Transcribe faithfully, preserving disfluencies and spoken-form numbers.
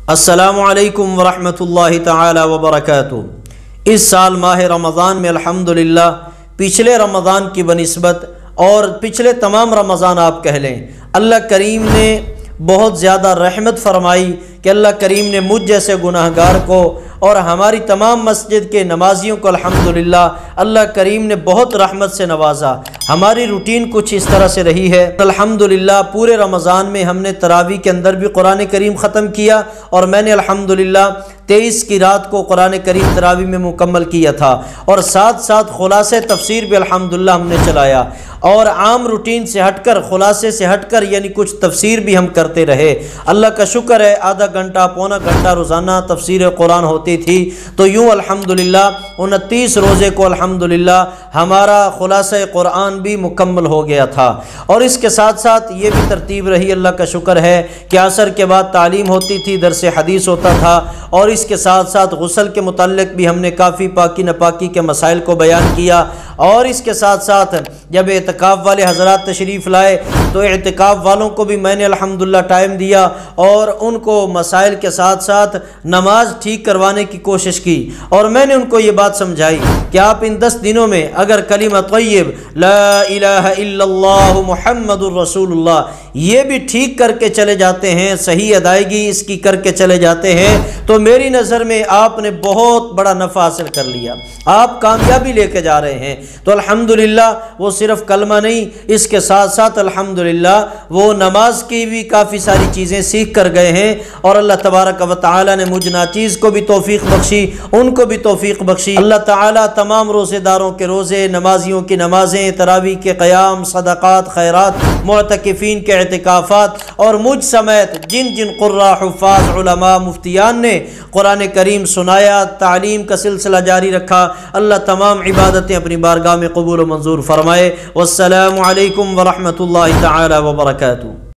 السلام علیکم ورحمۃ اللہ تعالی وبرکاتہ۔ اس سال ماہ رمضان میں الحمدللہ پچھلے رمضان کی بنسبت اور پچھلے تمام رمضان آپ کہہ لیں، اللہ کریم نے بہت زیادہ رحمت فرمائی کہ اللہ کریم نے مجھ جیسے گناہ گار کو اور ہماری تمام مسجد کے نمازیوں کو الحمدللہ اللہ کریم نے بہت رحمت سے نوازا۔ ہماری روٹین کچھ اس طرح سے رہی ہے، الحمدللہ پورے رمضان میں ہم نے تراویح کے اندر بھی قرآن کریم ختم کیا، اور میں نے الحمدللہ تیئیس کی رات کو قرآن کریم تراویح میں مکمل کیا تھا، اور ساتھ ساتھ خلاصے تفسیر بھی الحمدللہ ہم نے چلایا، اور عام روٹین سے ہٹ کر خلاصے سے ہٹ کر یعنی کچھ تفسیر بھی ہم کرتے رہے۔ اللہ کا شکر ہے آدھا گھنٹہ پونا گھنٹہ روزانہ تفسیر قرآن ہوتی تھی، تو یوں الحمدللہ انتیس روزے کو الحمدللہ ہمارا خلاصہ قرآن بھی مکمل ہو گیا تھا۔ اور اس کے ساتھ ساتھ یہ بھی ترتیب رہی، اللہ کا شکر ہے کہ عصر کے بعد تعلیم ہوتی تھی، درس حدیث ہوتا تھا، اور اس کے ساتھ ساتھ غسل کے متعلق بھی ہم نے کافی پاکی ناپاکی کے مسائل کو بیان کیا، اور اس کے ساتھ ساتھ جب اعتکاف والے حضرات تشریف لائے تو اعتکاف والوں کو بھی میں نے الحمدللہ ٹائم دیا، اور ان کو مسائل کے ساتھ ساتھ نماز ٹھیک کروانے کی کوشش کی، اور میں نے ان کو یہ بات سمجھائی کہ آپ ان دس دنوں میں اگر کلمہ طیب لا الہ الا اللہ محمد الرسول اللہ یہ بھی ٹھیک کر کے چلے جاتے ہیں، صحیح ادائیگی اس کی کر کے چلے جاتے ہیں، تو میری نظر میں آپ نے بہت بڑا نفع حاصل کر لیا، آپ کامیابی لے کے جا رہے ہیں۔ تو الحمدللہ وہ صرف کلمہ نہیں، اس کے ساتھ ساتھ الحمدللہ وہ نماز کی بھی کافی ساری چیزیں سیکھ کر گئے ہیں، اور اللہ تبارک و تعالی نے مجھ ناچیز کو بھی توفیق بخشی، ان کو بھی توفیق بخشی۔ اللہ تعالی تمام روزے داروں کے روزے، نمازیوں کی نمازیں، تراویح کے قیام، صدقات، خیرات، معتکفین کے اعتکافات، اور مجھ سمیت جن جن قراء، حفاظ، علماء، مفتیان نے قرآن کریم سنایا، تعلیم کا سلسلہ جاری رکھا، اللہ تمام عبادتیں اپنی بارگاہ میں قبول و منظور فرمائے۔ والسلام علیکم ورحمۃ اللہ تعالی وبرکاتہ۔